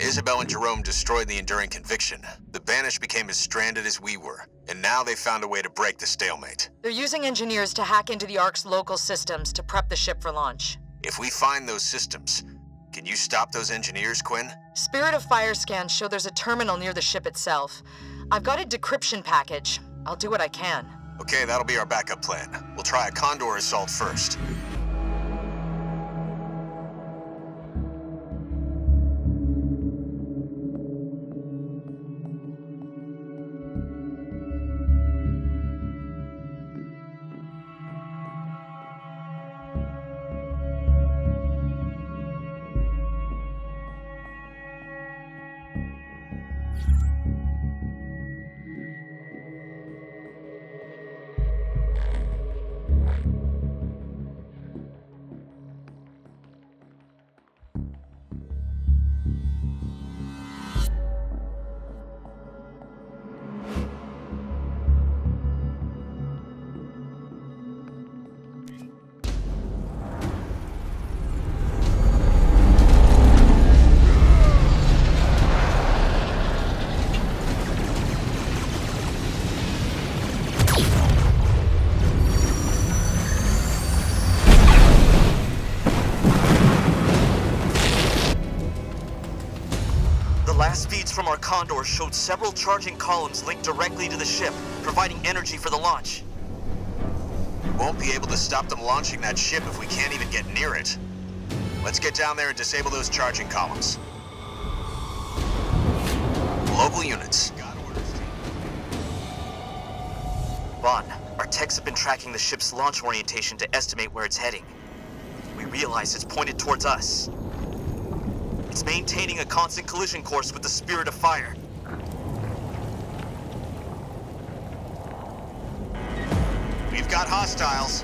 Isabel and Jerome destroyed the Enduring Conviction, the Banished became as stranded as we were, and now they found a way to break the stalemate. They're using engineers to hack into the Ark's local systems to prep the ship for launch. If we find those systems, can you stop those engineers, Quinn? Spirit of Fire scans show there's a terminal near the ship itself. I've got a decryption package. I'll do what I can. Okay, that'll be our backup plan. We'll try a Condor assault first. Last feeds from our Condor showed several charging columns linked directly to the ship, providing energy for the launch. Won't be able to stop them launching that ship if we can't even get near it. Let's get down there and disable those charging columns. Local units. Got orders, team. Vaughn, our techs have been tracking the ship's launch orientation to estimate where it's heading. We realize it's pointed towards us. It's maintaining a constant collision course with the Spirit of Fire. We've got hostiles.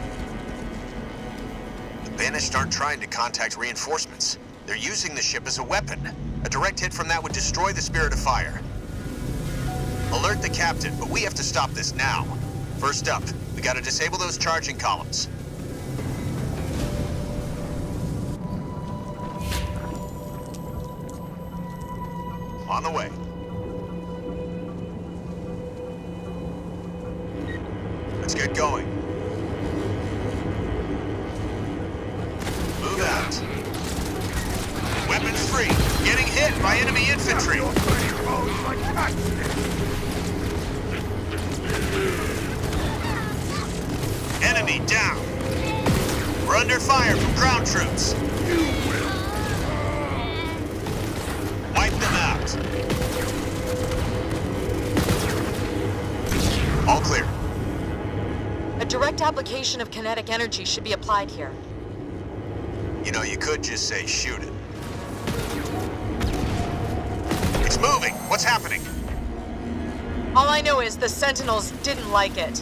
The Banished aren't trying to contact reinforcements. They're using the ship as a weapon. A direct hit from that would destroy the Spirit of Fire. Alert the captain, but we have to stop this now. First up, we gotta disable those charging columns. On the way. Let's get going. Move out. Weapons free. Getting hit by enemy infantry. Enemy down. We're under fire from ground troops. Wipe them out. All clear. A direct application of kinetic energy should be applied here. You know, you could just say shoot it. It's moving. What's happening? All I know is the Sentinels didn't like it.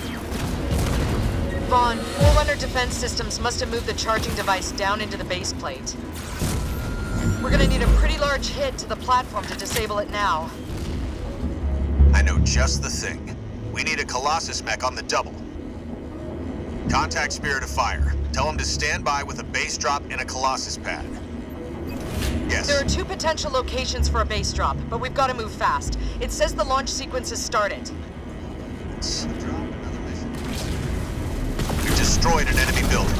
Vaughn, Forerunner defense systems must have moved the charging device down into the base plate. We're gonna need a pretty large hit to the platform to disable it now. I know just the thing. We need a Colossus mech on the double. Contact Spirit of Fire. Tell them to stand by with a base drop and a Colossus pad. Yes. There are two potential locations for a base drop, but we've got to move fast. It says the launch sequence has started. We've destroyed an enemy building.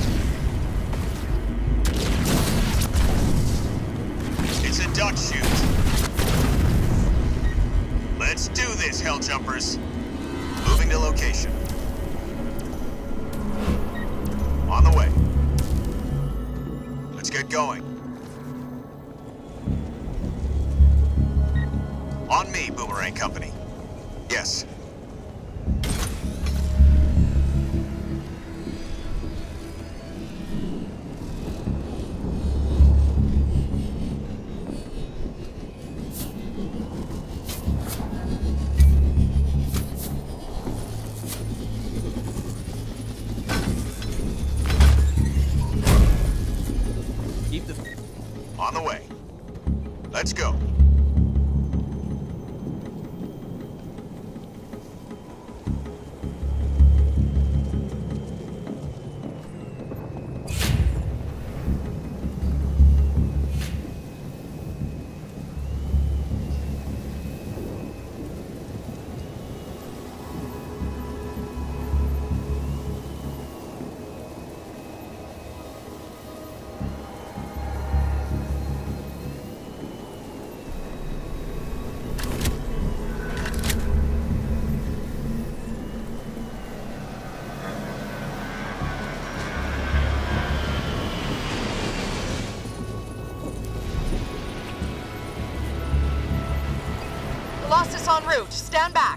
It's a duck shoot. Let's do this, Helljumpers. Moving to location. On the way. Let's get going. On me, Boomerang Company. Yes. On the way. Let's go. Colossus en route. Stand back.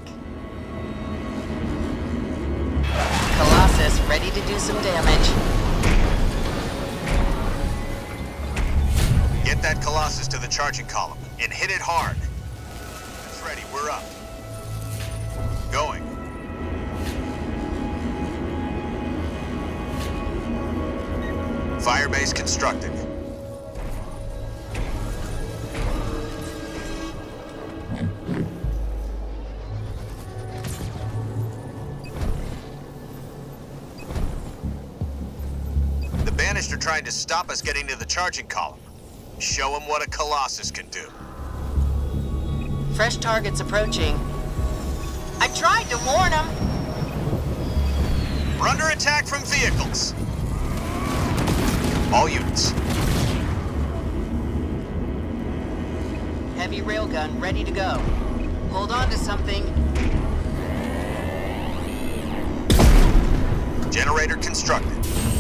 Colossus ready to do some damage. Get that Colossus to the charging column and hit it hard. It's ready, we're up. Going. Firebase constructed. The Banished are trying to stop us getting to the charging column. Show them what a Colossus can do. Fresh targets approaching. I tried to warn them. We're under attack from vehicles. All units. Heavy railgun ready to go. Hold on to something. Generator constructed.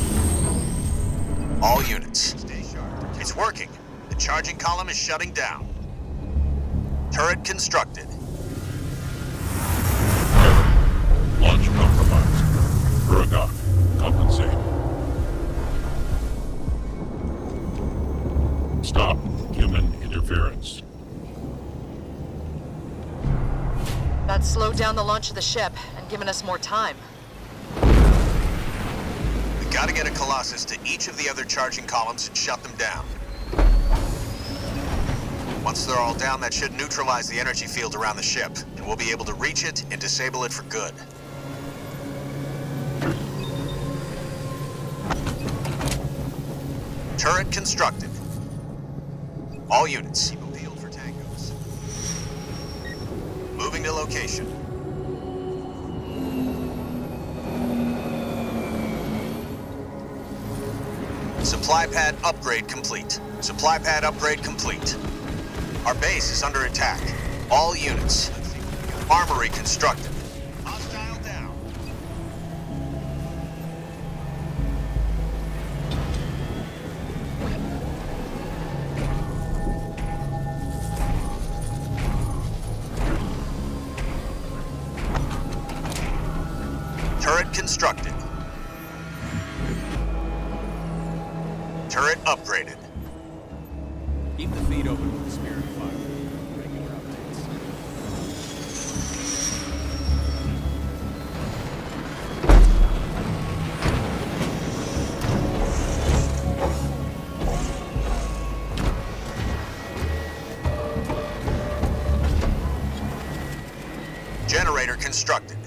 All units. Stay sharp. It's working. The charging column is shutting down. Turret constructed. Launch compromised. Burgock, compensate. Stop human interference. That slowed down the launch of the ship and given us more time. We gotta get a Colossus to each of the other charging columns and shut them down. Once they're all down, that should neutralize the energy field around the ship, and we'll be able to reach it and disable it for good. Turret constructed. All units. Keep a field for tangos. Moving to location. Supply pad upgrade complete. Supply pad upgrade complete. Our base is under attack. All units. Armory constructed. Hostile down. Turret constructed. Turret upgraded. Keep the feed open with the Spirit of Fire. Regular updates. Generator constructed.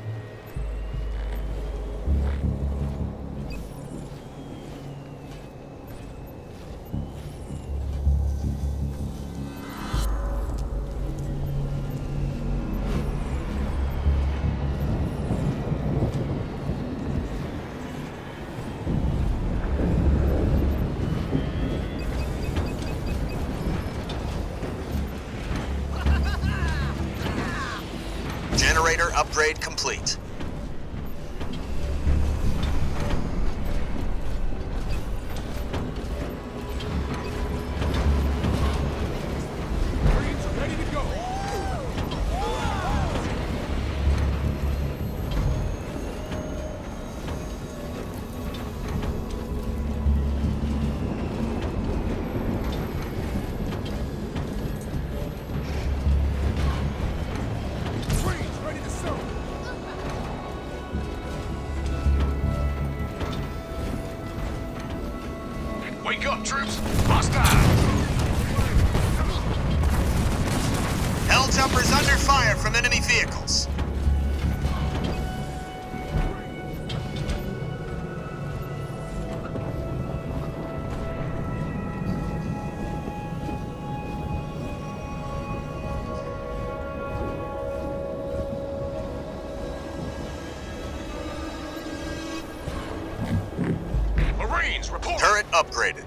Generator upgrade complete. Marines are ready to go. Marines ready to serve. Wake up, troops! Hostile! Helljumpers under fire from enemy vehicles. Marines, report! Turret upgraded.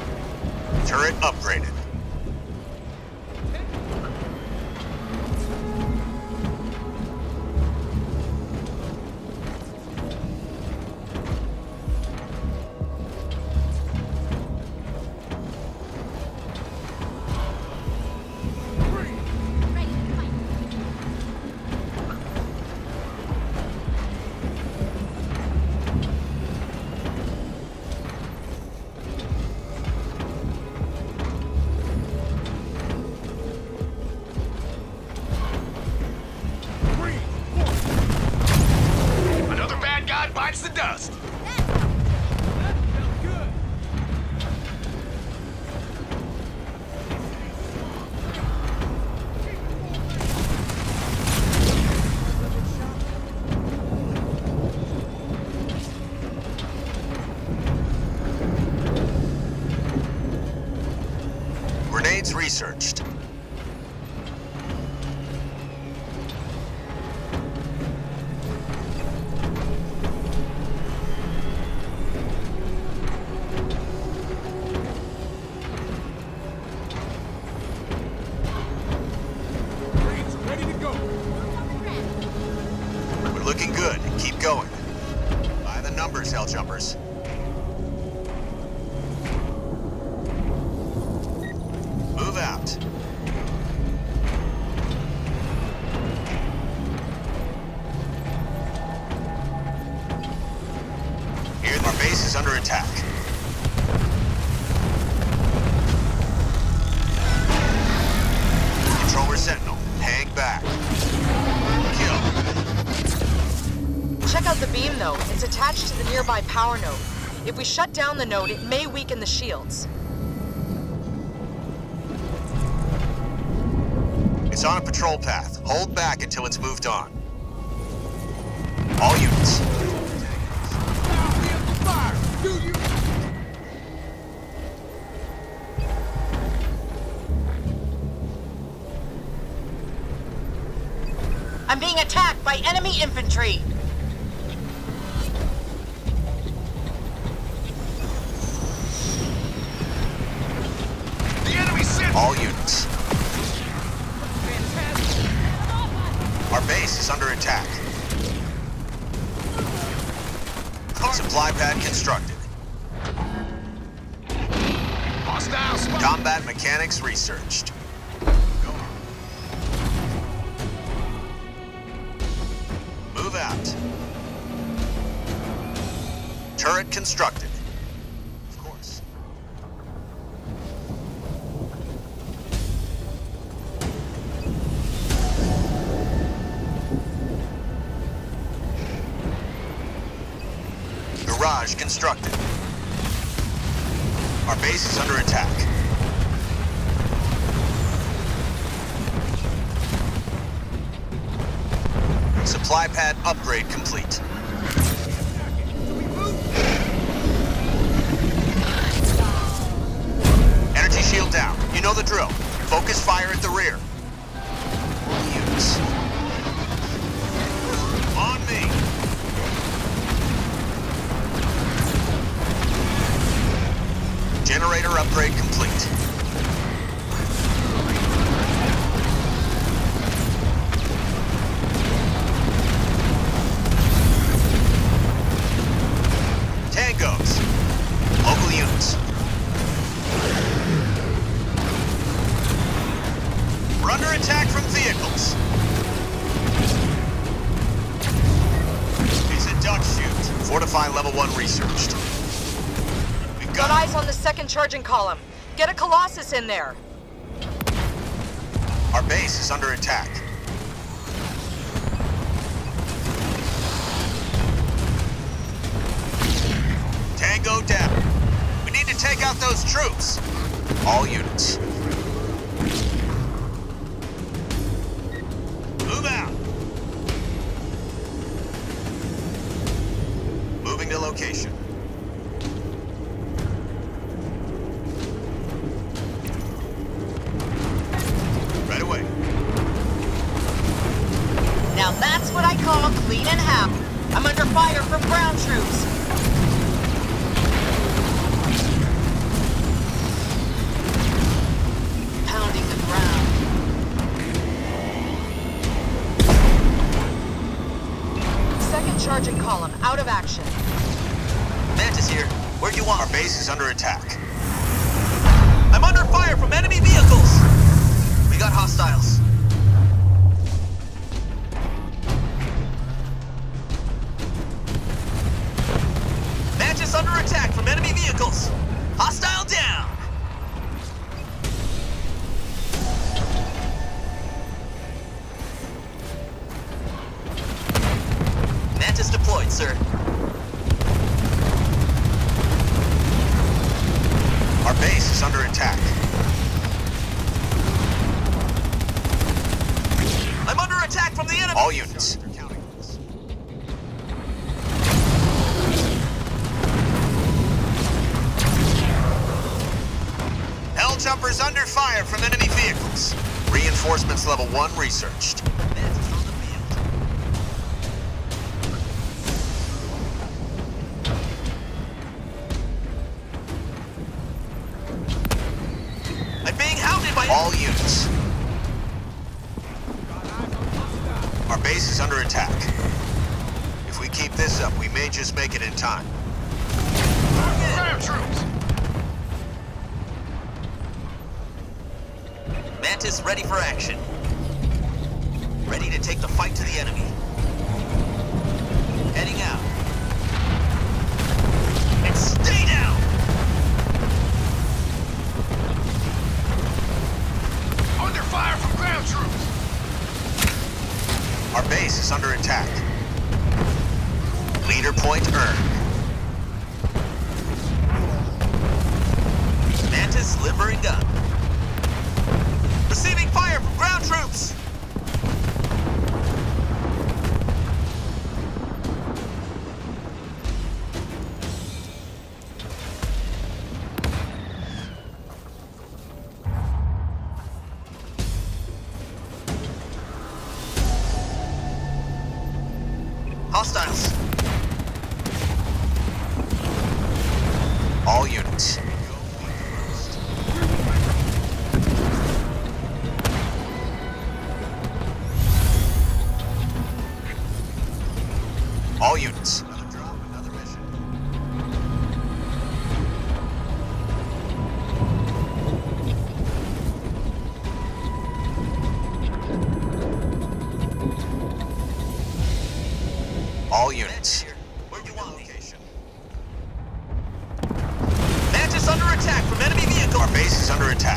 Turret upgraded. upgrades researched. Marines ready to go. We're looking good. Keep going. By the numbers, hell jumpers. Move out. Here, our base is under attack. Controller Sentinel, hang back. Kill. Check out the beam, though. It's attached to the nearby power node. If we shut down the node, it may weaken the shields. It's on a patrol path. Hold back until it's moved on. All units. Fire! Do you? I'm being attacked by enemy infantry! The enemy sent. All units. Our base is under attack. Supply pad constructed. Hostile spot. Combat mechanics researched. Move out. Turret constructed. Of course. Garage constructed. Our base is under attack. Supply pad upgrade complete. Energy shield down. You know the drill. Focus fire at the rear. Units. On me. Generator upgrade complete. Tangos. Local units. We're under attack from vehicles. It's a duck shoot. Fortify level 1 researched. We've Got eyes on the second charging column. Get a Colossus in there. Our base is under attack. Tango down. We need to take out those troops. All units. Move out. Moving to location. Right away. Now that's what I call clean and happy. I'm under fire from ground troops. Pounding the ground. Second charging column out of action. Mantis here. Where do you want? Our base is under attack. I'm under fire from enemy vehicles! We got hostiles. Mantis under attack from enemy vehicles. Hostile down. Mantis deployed, sir. Our base is under attack. I'm under attack from the enemy. All units. Hell jumpers under fire from enemy vehicles. Reinforcements level 1 researched. I'm being hounded by all units. Our base is under attack. If we keep this up, we may just make it in time. Ground troops! Mantis ready for action. Ready to take the fight to the enemy. Heading out. And stay down! Under fire from ground troops! Our base is under attack. Leader point earned. Mantis limbering gun. Receiving fire from ground troops! Hostiles. All units. All units. Another drop, another mission. All units. Where do you want me? Mantis under attack from enemy vehicle. Our base is under attack.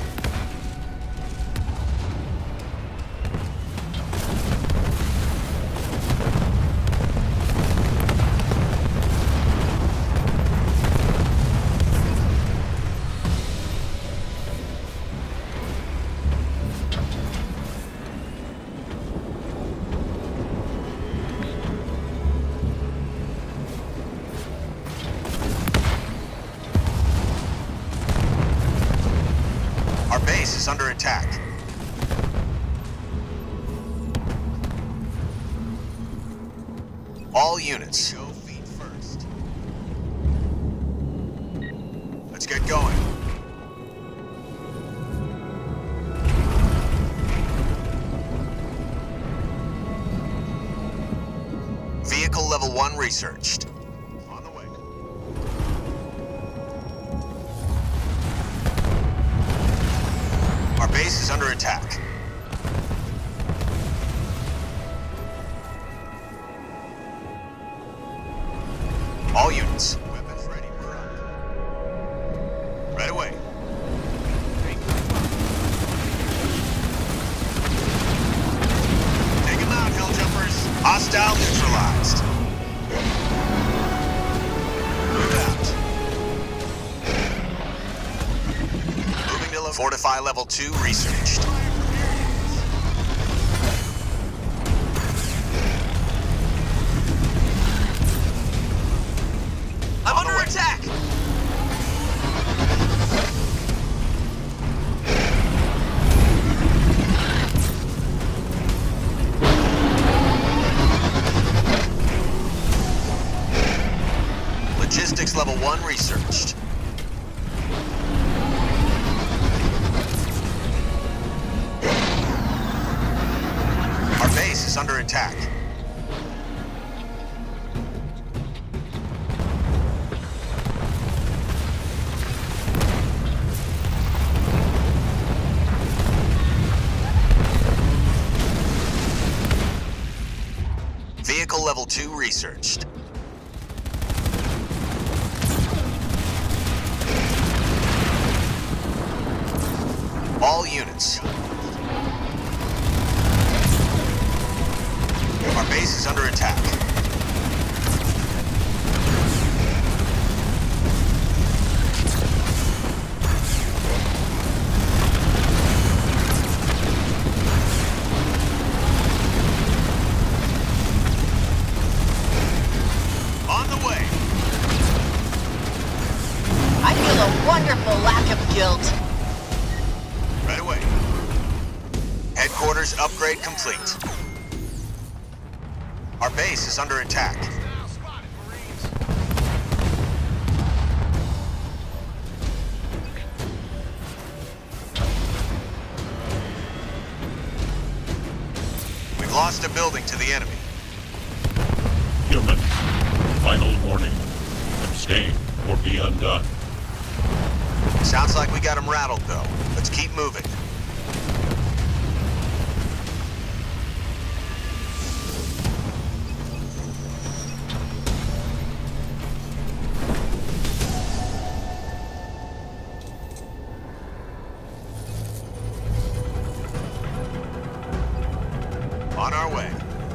Our base is under attack. All units. Go feet first. Let's get going. Vehicle level 1 researched. On the way. Our base is under attack. All units. Weapons ready. We're up. Right away. Take them out, hell jumpers. Hostile neutralized. Move out. Moving to fortify level 2 researched. I'm under attack! Logistics level 1 researched. Our base is under attack. Vehicle level 2 researched. All units. Our base is under attack. On the way. I feel a wonderful lack of guilt. Headquarters upgrade complete. Our base is under attack. Now spotted, Marines. We've lost a building to the enemy. Humans, final warning. Abstain or be undone. Sounds like we got them rattled, though. Let's keep moving. On our way.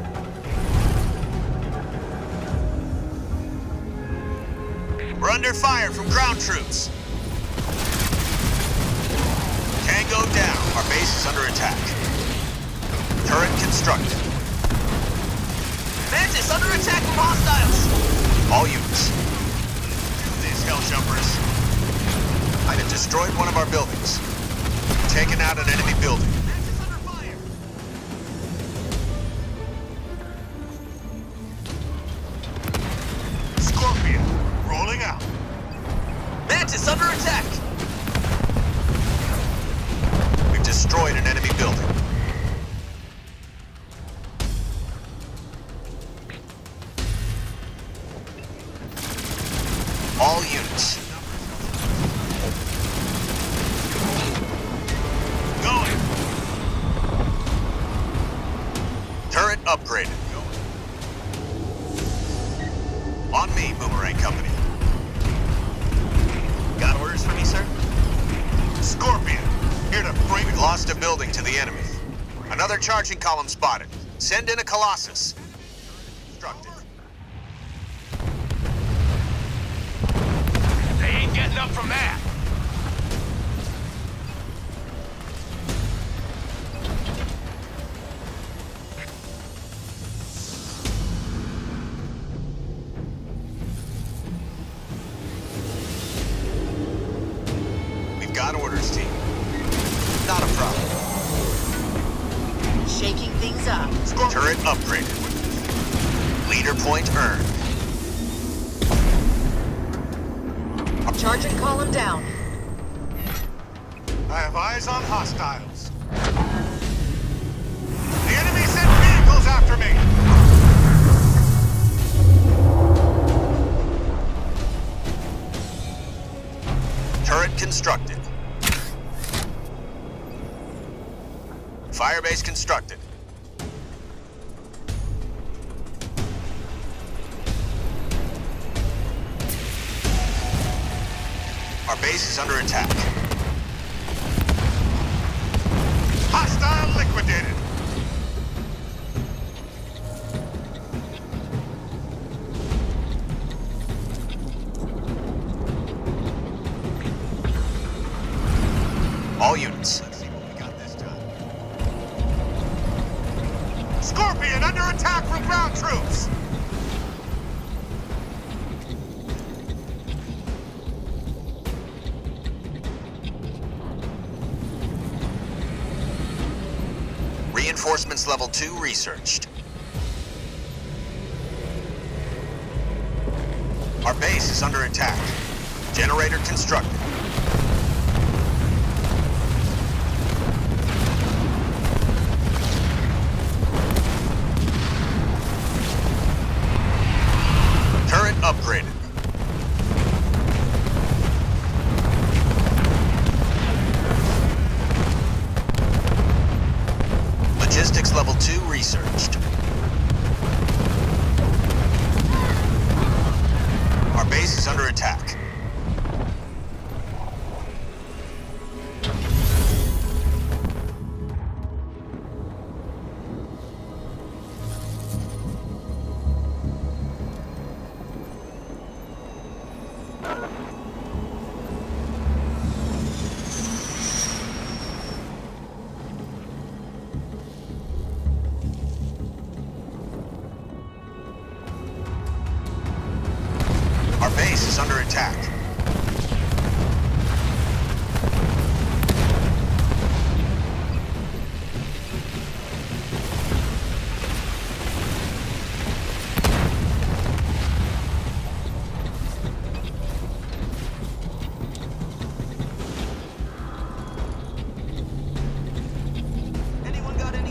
We're under fire from ground troops. Tango down. Our base is under attack. Turret constructed. Mantis, under attack from hostiles! All units. These hell jumpers. I have destroyed one of our buildings. Taken out an enemy building. Mantis under fire! Scorpion, rolling out. Mantis under attack! We've destroyed an enemy building. All units. Going. Turret upgraded. On me, Boomerang Company. Got orders for me, sir? Scorpion, here to bring... We've lost a building to the enemy. Another charging column spotted. Send in a Colossus. Constructed. They ain't getting up from that. We've got orders, team. Not a problem. Shaking things up. Turret upgraded. Leader point earned. Charging column down. I have eyes on hostiles. The enemy sent vehicles after me! Turret constructed. Firebase constructed. Our base is under attack. Hostile liquidated! All units. Let's see what we got this time. Scorpion under attack from ground troops! Reinforcements level 2 researched. Our base is under attack. Generator constructed. Turret upgraded. Logistics level 2 researched. Our base is under attack.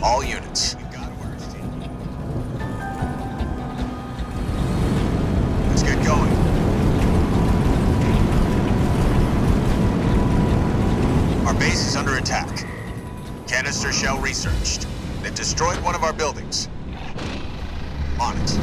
All units. Let's get going. Our base is under attack. Canister shell researched. They've destroyed one of our buildings. On it.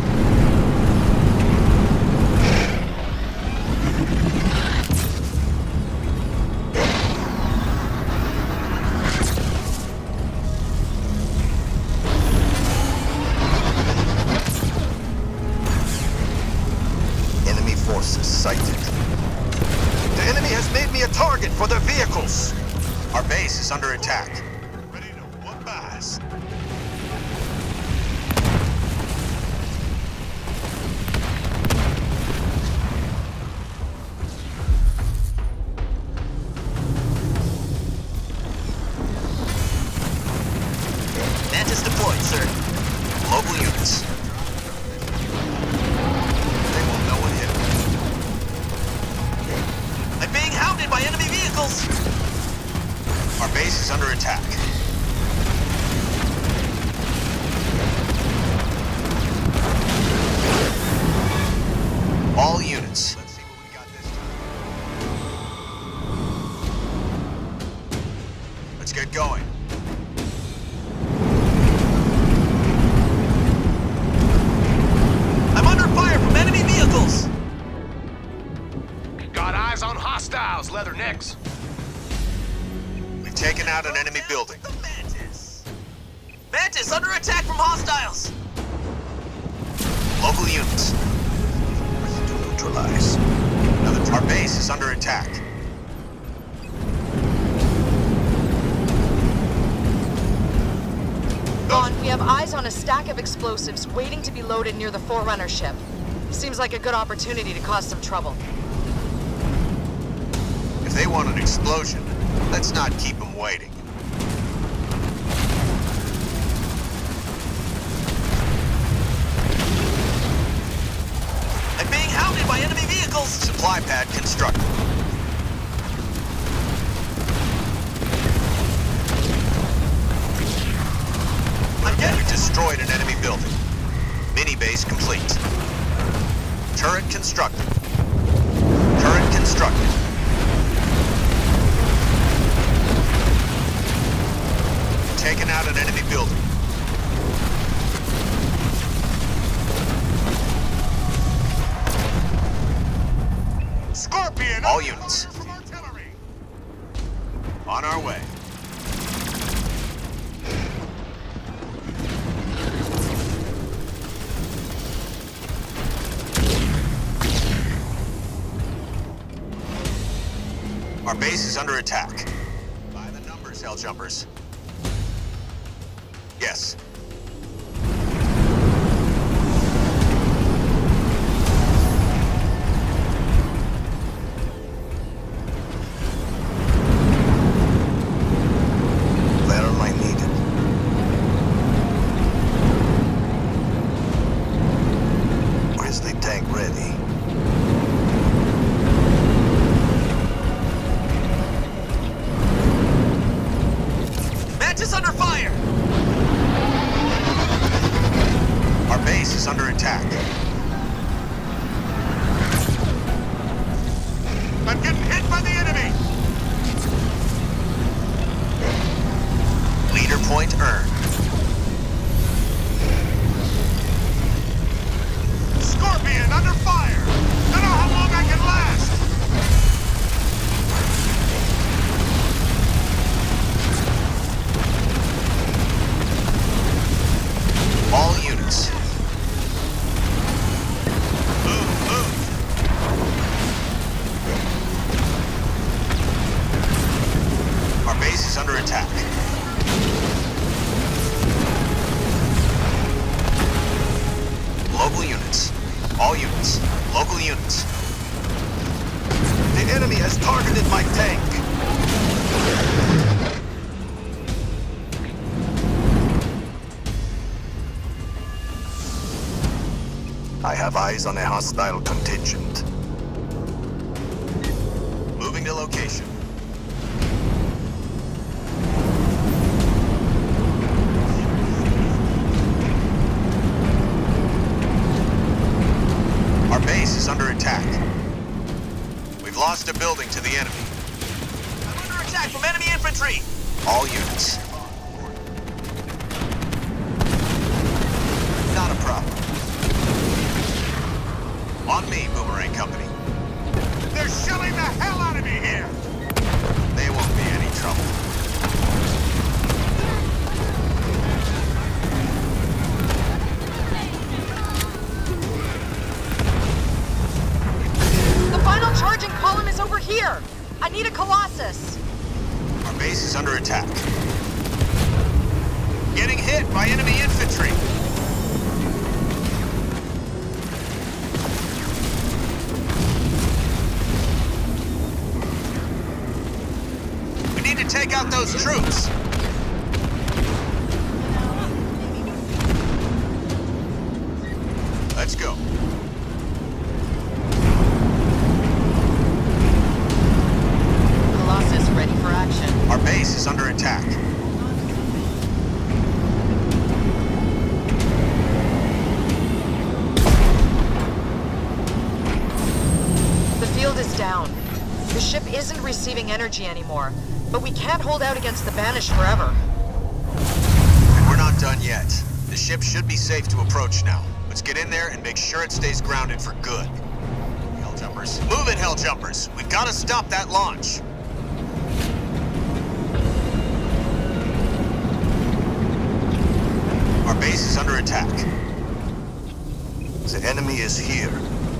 Enemy forces sighted. The enemy has made me a target for their vehicles. Our base is under attack. Ready to whoop ass. Mantis deployed, sir. Local units. They won't know what hit them. I'm being hounded by enemy vehicles! Our base is under attack. All units. Let's see what we got this time. Let's get going. I'm under fire from enemy vehicles! Got eyes on hostiles, leathernecks. We've taken out an enemy building. The Mantis! Mantis under attack from hostiles! Local units. To neutralize. Our base is under attack. Vaughn, we have eyes on a stack of explosives waiting to be loaded near the Forerunner ship. Seems like a good opportunity to cause some trouble. If they want an explosion, let's not keep them waiting. I'm being hounded by enemy vehicles! Supply pad constructed. We've destroyed an enemy building. Mini base complete. Turret constructed. Turret constructed. Taken out an enemy building. Scorpion! All units. From artillery. On our way. Our base is under attack. By the numbers, hell jumpers. Yes. Ladder line needed. Grizzly tank ready. Mantis under fire! Our base is under attack. I'm getting hit by the enemy! Leader point earned. Scorpion under fire! Don't know how long I can last! All units. Move, move. Our base is under attack. Local units. All units. Local units. The enemy has targeted my tank. I have eyes on a hostile contingent. Moving to location. the building to the enemy. I'm under attack from enemy infantry! All units. Not a problem. On me, Boomerang Company. They're shelling the hell out of me here! They won't be any trouble. The final charging column is over here! I need a Colossus! Our base is under attack. Getting hit by enemy infantry. We need to take out those troops. Let's go. Colossus ready for action. Our base is under attack. The field is down. The ship isn't receiving energy anymore, but we can't hold out against the Banished forever. And we're not done yet. The ship should be safe to approach now. Let's get in there and make sure it stays grounded for good. Helljumpers. Move it, Helljumpers. We've got to stop that launch. Our base is under attack. The enemy is here.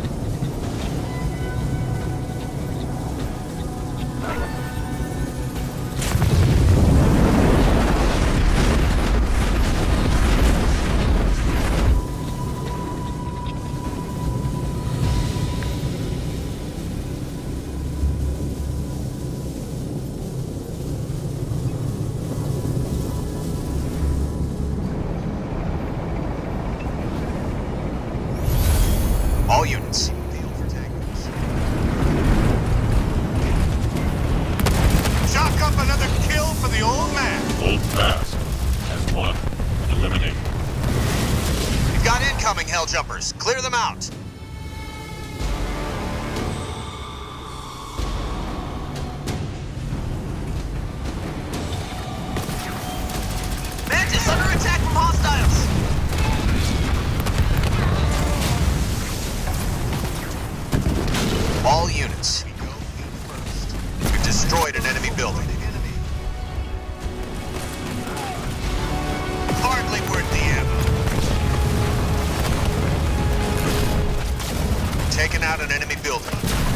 All units. Field for tankers. Chalk up another kill for the old man! Hold fast. As one. Eliminate. We've got incoming Helljumpers. Clear them out. Mantis under attack from hostiles! All units. We've destroyed an enemy building. Hardly worth the ammo. Taken out an enemy building.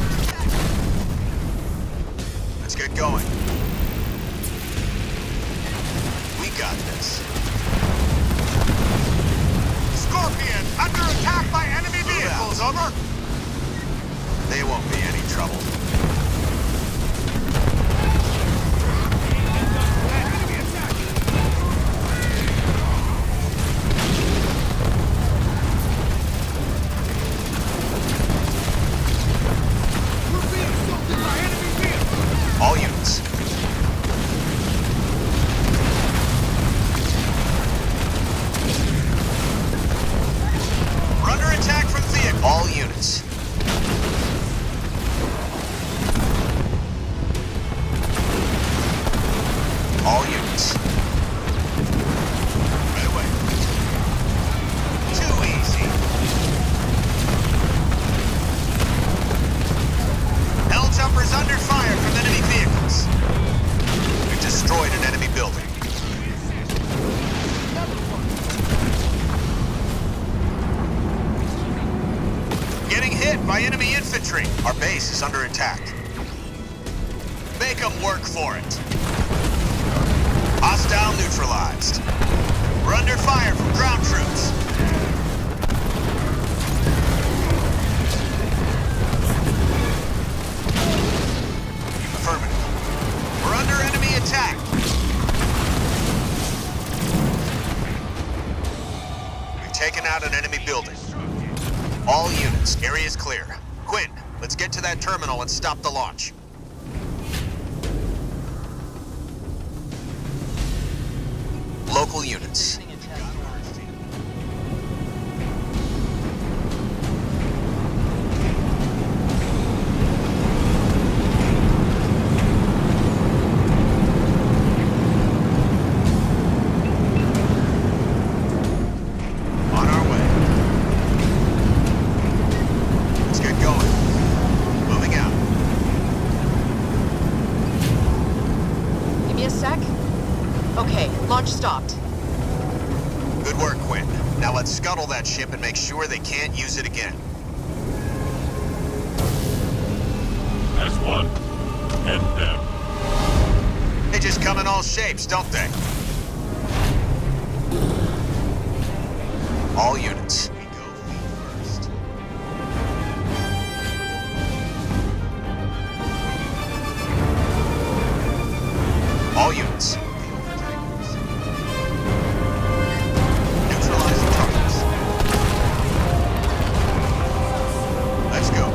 Let's get going. We got this. Scorpion, under attack by enemy vehicles, over! They won't be any trouble. All units. We're under attack from vehicle. All units. All units. Right away. Too easy. Helljumpers under fire from enemy vehicles. We've destroyed an enemy building. Getting hit by enemy infantry. Our base is under attack. Make them work for it. Hostile neutralized. We're under fire from ground troops. Affirmative. We're under enemy attack. We've taken out an enemy building. All units, area is clear. Quinn, let's get to that terminal and stop the launch. Local units. me a sec? Okay, launch stopped. Good work, Quinn. Now let's scuttle that ship and make sure they can't use it again. As one, head down. They just come in all shapes, don't they? All units. We go feet first. All units. Neutralizing targets. Let's go.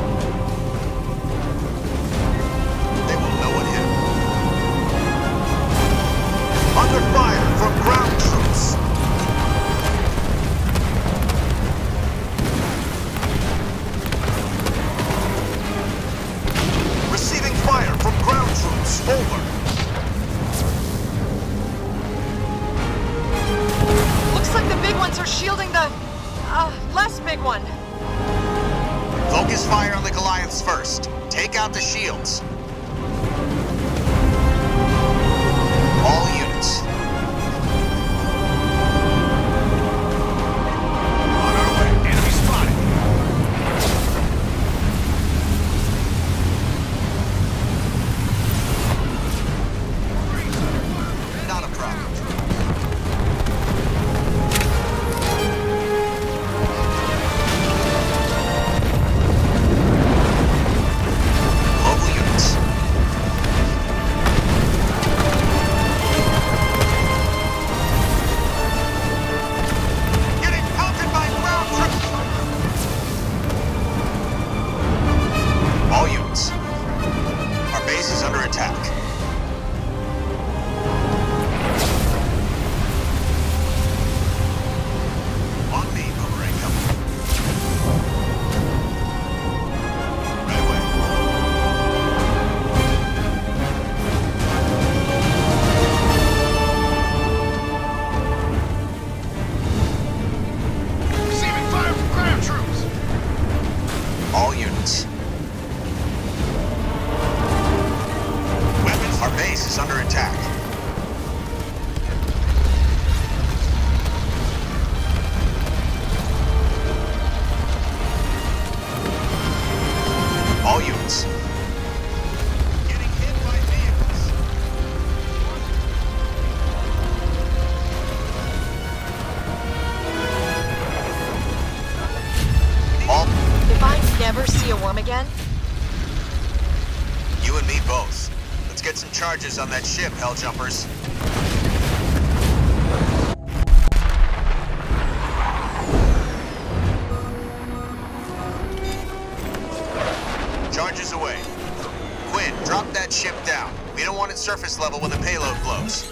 They will know what hit them. Under fire from ground troops. Receiving fire from ground troops. Over. Looks like the big ones are shielding the, less big one. Focus fire on the Goliaths first. Take out the shields. All units. On our way. Enemy spotted. Not a problem. Local units. Getting pelted by ground troops. All units. Our base is under attack. On me, Boomerang Company. Right away. Receiving fire from ground troops. All units. Weapons. Our base is under attack. All units. Getting hit by vehicles. All. If I never see a worm again, You and me both. Let's get some charges on that ship, Helljumpers. Charges away. Quinn, drop that ship down. We don't want it surface level when the payload blows.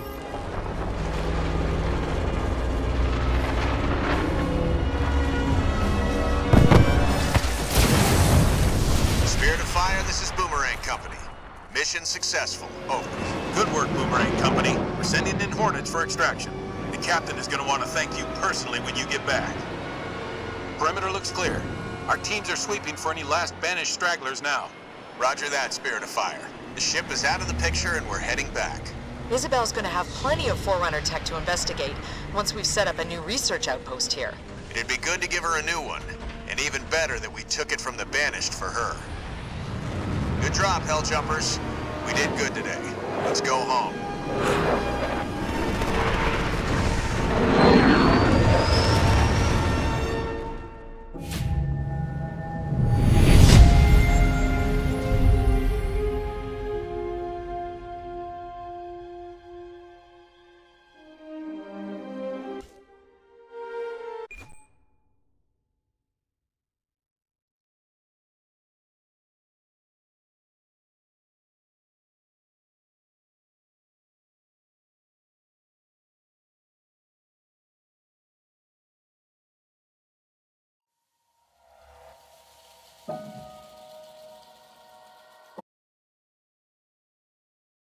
Spirit of Fire, this is Boomerang Company. Mission successful. Over. Good work, Boomerang Company. We're sending in Hornets for extraction. The captain is going to want to thank you personally when you get back. Perimeter looks clear. Our teams are sweeping for any last banished stragglers now. Roger that, Spirit of Fire. The ship is out of the picture and we're heading back. Isabel's gonna have plenty of Forerunner tech to investigate once we've set up a new research outpost here. It'd be good to give her a new one. And even better that we took it from the banished for her. Good job, Helljumpers. We did good today. Let's go home.